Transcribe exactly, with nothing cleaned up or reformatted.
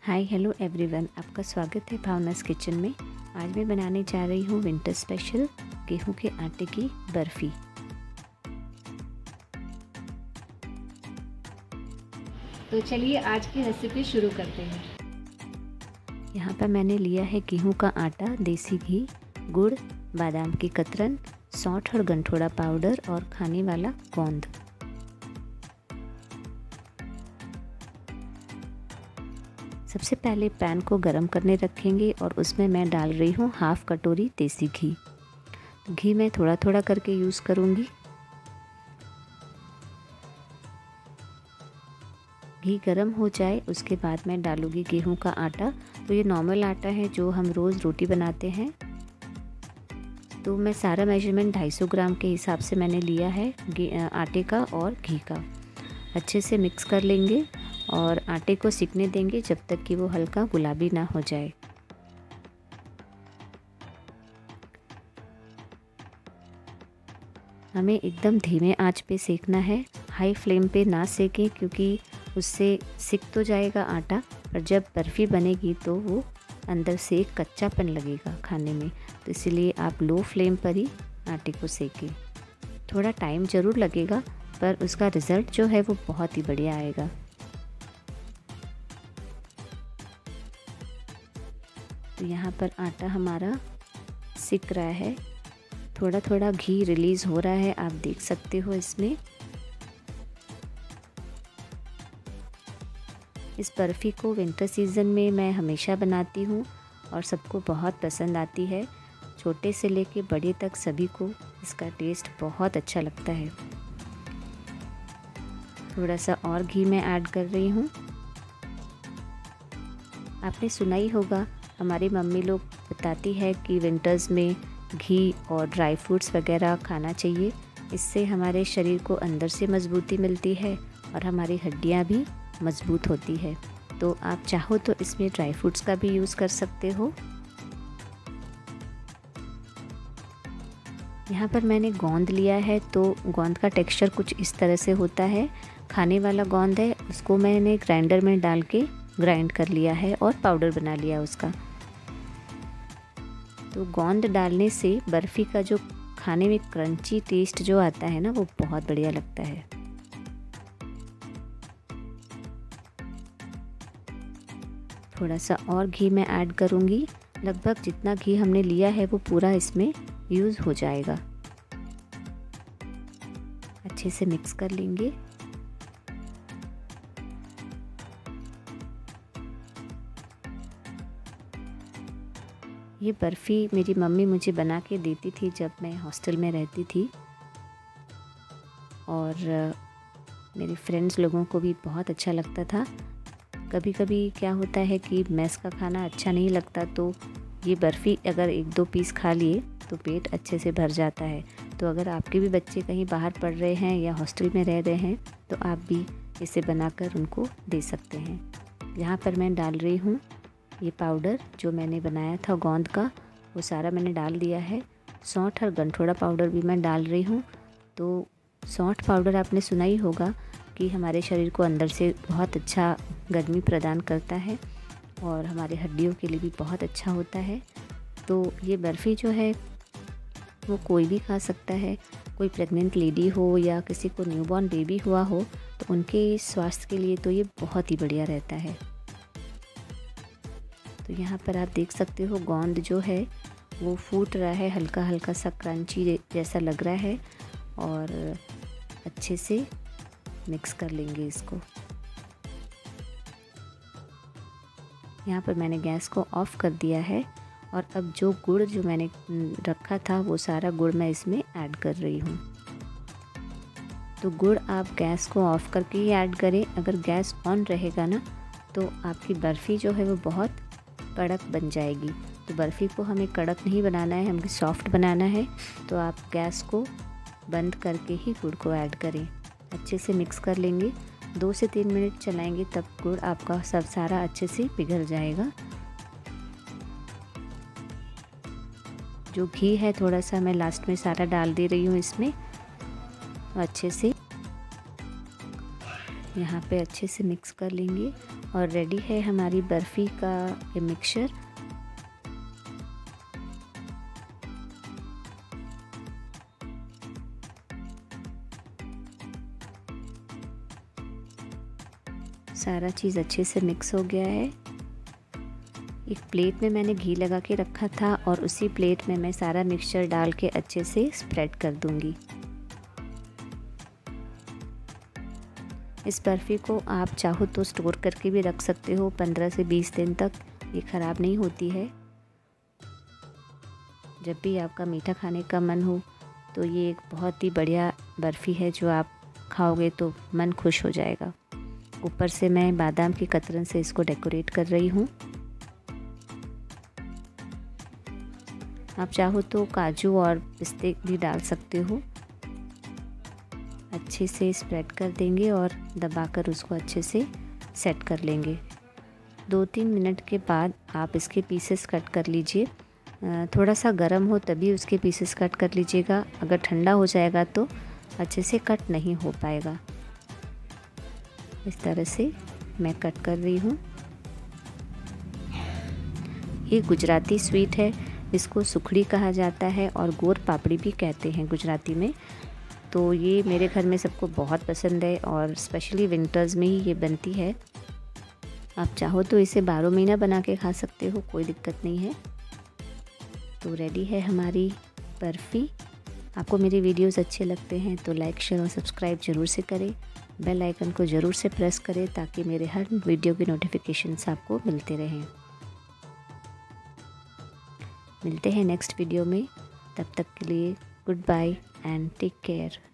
Hi hello everyone, आपका स्वागत है भावनास किचन में। आज मैं बनाने जा रही हूँ विंटर स्पेशल गेहूं के आटे की बर्फ़ी। तो चलिए आज की रेसिपी शुरू करते हैं। यहाँ पर मैंने लिया है गेहूं का आटा, देसी घी, गुड़, बादाम की कतरन, सौंठ और गंठोड़ा पाउडर और खाने वाला गोंद। सबसे पहले पैन को गरम करने रखेंगे और उसमें मैं डाल रही हूँ हाफ कटोरी देसी घी। तो घी मैं थोड़ा थोड़ा करके यूज़ करूँगी। घी गरम हो जाए उसके बाद मैं डालूँगी गेहूं का आटा। तो ये नॉर्मल आटा है जो हम रोज़ रोटी बनाते हैं। तो मैं सारा मेजरमेंट दो सौ पचास ग्राम के हिसाब से मैंने लिया है आटे का और घी का। अच्छे से मिक्स कर लेंगे और आटे को सिकने देंगे जब तक कि वो हल्का गुलाबी ना हो जाए। हमें एकदम धीमे आंच पे सेकना है, हाई फ्लेम पे ना सेकें क्योंकि उससे सिक तो जाएगा आटा, पर जब बर्फ़ी बनेगी तो वो अंदर से एक कच्चापन लगेगा खाने में। तो इसीलिए आप लो फ्लेम पर ही आटे को सेकें। थोड़ा टाइम ज़रूर लगेगा पर उसका रिज़ल्ट जो है वो बहुत ही बढ़िया आएगा। तो यहाँ पर आटा हमारा सिक रहा है, थोड़ा थोड़ा घी रिलीज़ हो रहा है, आप देख सकते हो इसमें। इस बर्फ़ी को विंटर सीज़न में मैं हमेशा बनाती हूँ और सबको बहुत पसंद आती है। छोटे से लेके बड़े तक सभी को इसका टेस्ट बहुत अच्छा लगता है। थोड़ा सा और घी मैं ऐड कर रही हूँ। आपने सुना ही होगा, हमारी मम्मी लोग बताती है कि विंटर्स में घी और ड्राई फ्रूट्स वगैरह खाना चाहिए। इससे हमारे शरीर को अंदर से मजबूती मिलती है और हमारी हड्डियां भी मजबूत होती है। तो आप चाहो तो इसमें ड्राई फ्रूट्स का भी यूज़ कर सकते हो। यहाँ पर मैंने गोंद लिया है, तो गोंद का टेक्सचर कुछ इस तरह से होता है। खाने वाला गोंद है, उसको मैंने ग्राइंडर में डाल के ग्राइंड कर लिया है और पाउडर बना लिया उसका। तो गोंद डालने से बर्फ़ी का जो खाने में क्रंची टेस्ट जो आता है ना, वो बहुत बढ़िया लगता है। थोड़ा सा और घी मैं ऐड करूँगी। लगभग जितना घी हमने लिया है वो पूरा इसमें यूज़ हो जाएगा। अच्छे से मिक्स कर लेंगे। ये बर्फ़ी मेरी मम्मी मुझे बना के देती थी जब मैं हॉस्टल में रहती थी, और मेरे फ्रेंड्स लोगों को भी बहुत अच्छा लगता था। कभी कभी क्या होता है कि मेस का खाना अच्छा नहीं लगता, तो ये बर्फ़ी अगर एक दो पीस खा लिए तो पेट अच्छे से भर जाता है। तो अगर आपके भी बच्चे कहीं बाहर पढ़ रहे हैं या हॉस्टल में रह रहे हैं तो आप भी इसे बनाकर उनको दे सकते हैं। यहाँ पर मैं डाल रही हूँ ये पाउडर जो मैंने बनाया था गोंद का, वो सारा मैंने डाल दिया है। सौंठ और गंठोड़ा पाउडर भी मैं डाल रही हूँ। तो सौंठ पाउडर आपने सुना ही होगा कि हमारे शरीर को अंदर से बहुत अच्छा गर्मी प्रदान करता है और हमारे हड्डियों के लिए भी बहुत अच्छा होता है। तो ये बर्फ़ी जो है वो कोई भी खा सकता है। कोई प्रेग्नेंट लेडी हो या किसी को न्यूबॉर्न बेबी हुआ हो तो उनके स्वास्थ्य के लिए तो ये बहुत ही बढ़िया रहता है। तो यहाँ पर आप देख सकते हो गोंद जो है वो फूट रहा है, हल्का हल्का सा क्रंची जैसा लग रहा है, और अच्छे से मिक्स कर लेंगे इसको। यहाँ पर मैंने गैस को ऑफ़ कर दिया है और अब जो गुड़ जो मैंने रखा था वो सारा गुड़ मैं इसमें ऐड कर रही हूँ। तो गुड़ आप गैस को ऑफ़ करके ही ऐड करें। अगर गैस ऑन रहेगा ना तो आपकी बर्फ़ी जो है वो बहुत कड़क बन जाएगी। तो बर्फ़ी को हमें कड़क नहीं बनाना है, हमें सॉफ्ट बनाना है। तो आप गैस को बंद करके ही गुड़ को ऐड करें। अच्छे से मिक्स कर लेंगे। दो से तीन मिनट चलाएंगे तब गुड़ आपका सब सारा अच्छे से पिघल जाएगा। जो घी है थोड़ा सा मैं लास्ट में सारा डाल दे रही हूँ इसमें। अच्छे से यहाँ पे अच्छे से मिक्स कर लेंगे और रेडी है हमारी बर्फ़ी का ये मिक्सचर। सारा चीज़ अच्छे से मिक्स हो गया है। एक प्लेट में मैंने घी लगा के रखा था और उसी प्लेट में मैं सारा मिक्सचर डाल के अच्छे से स्प्रेड कर दूंगी। इस बर्फ़ी को आप चाहो तो स्टोर करके भी रख सकते हो पंद्रह से बीस दिन तक, ये ख़राब नहीं होती है। जब भी आपका मीठा खाने का मन हो तो ये एक बहुत ही बढ़िया बर्फ़ी है जो आप खाओगे तो मन खुश हो जाएगा। ऊपर से मैं बादाम की कतरन से इसको डेकोरेट कर रही हूँ। आप चाहो तो काजू और पिस्ते भी डाल सकते हो। अच्छे से स्प्रेड कर देंगे और दबाकर उसको अच्छे से सेट कर लेंगे। दो तीन मिनट के बाद आप इसके पीसेस कट कर लीजिए। थोड़ा सा गर्म हो तभी उसके पीसेस कट कर लीजिएगा, अगर ठंडा हो जाएगा तो अच्छे से कट नहीं हो पाएगा। इस तरह से मैं कट कर रही हूँ। ये गुजराती स्वीट है, इसको सुखड़ी कहा जाता है और गोर पापड़ी भी कहते हैं गुजराती में। तो ये मेरे घर में सबको बहुत पसंद है और स्पेशली विंटर्स में ही ये बनती है। आप चाहो तो इसे बारह महीना बना के खा सकते हो, कोई दिक्कत नहीं है। तो रेडी है हमारी बर्फ़ी। आपको मेरे वीडियोस अच्छे लगते हैं तो लाइक शेयर और सब्सक्राइब ज़रूर से करें। बेल आइकन को ज़रूर से प्रेस करें ताकि मेरे हर वीडियो की नोटिफिकेशंस आपको मिलते रहें। मिलते हैं नेक्स्ट वीडियो में, तब तक के लिए goodbye and take care.